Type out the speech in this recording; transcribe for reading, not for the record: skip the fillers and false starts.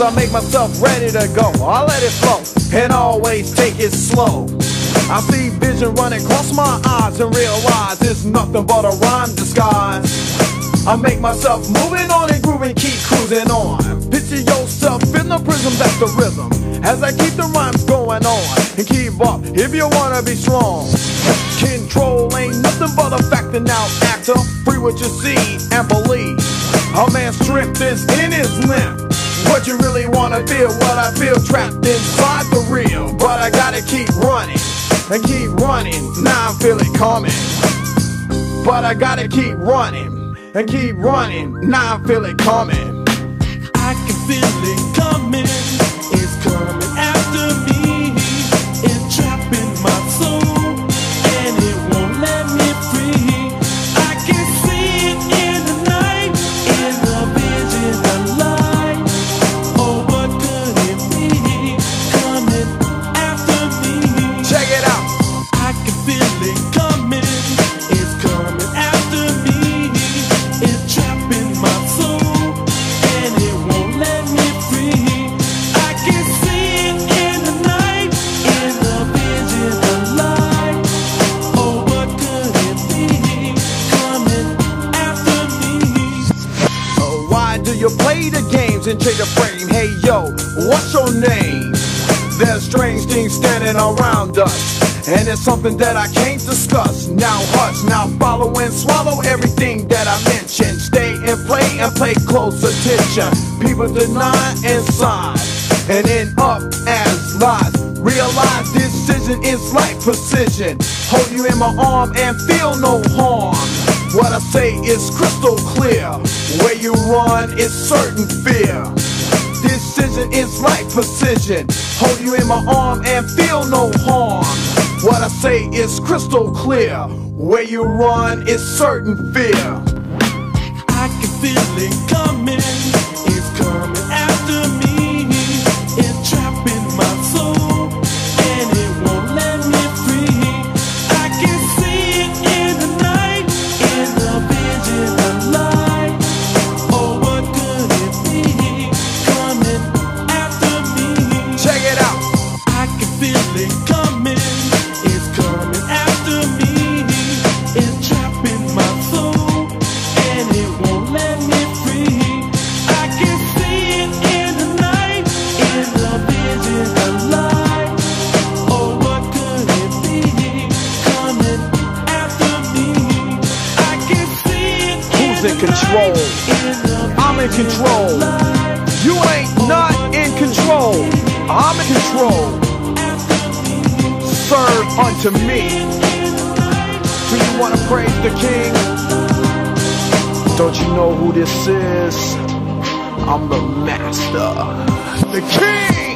I make myself ready to go. I let it flow and always take it slow. I see vision running across my eyes and realize it's nothing but a rhyme disguise. I make myself moving on and grooving, keep cruising on. Picture yourself in the prism, that's the rhythm. As I keep the rhymes going on and keep up if you wanna be strong. Control ain't nothing but a factor now, actor. Free what you see and believe. A man's strength is in his limb. What you really wanna feel, what I feel trapped inside the real. But I gotta keep running and keep running. Now I feel it coming. But I gotta keep running and keep running. Now I feel it coming. I can feel it coming. It's coming after me. It's trapping my soul and it won't let me free. I can see it in the night, in the vision of light. Oh, what could it be? Coming after me. Check it out. I can feel it coming. It's coming after me. It's trapping my soul and it won't let me free. I can see it in the night, in the vision of light. Oh, what could it be? Coming after me. Why do you play the games and trade the frame? Hey yo, what's your name? There's strange things standing around us, and it's something that I can't discuss. Now hush, now follow and swallow everything that I mentioned. Stay and pay close attention. People deny inside and end up as lies. Realize decision is like precision. Hold you in my arm and feel no harm. What I say is crystal clear. Where you run is certain fear. Decision is like precision. Hold you in my arm and feel no harm. What I say is crystal clear. Where you run is certain fear. I can feel it coming. It's coming after me. It's trapping my soul and it won't let me free. I can see it in the night, in the vision of light. Oh, what could it be? Coming after me. Check it out. I can feel it coming. It's coming after me. It's trapping my soul and it won't let me free. I can see it in the night, in the vision of light. Oh, what could it be? Coming after me. I can see it. Who's in control? I'm in control. You ain't not in control. I'm in control. Serve unto me. Do you want to praise the King? Don't you know who this is? I'm the master, the King.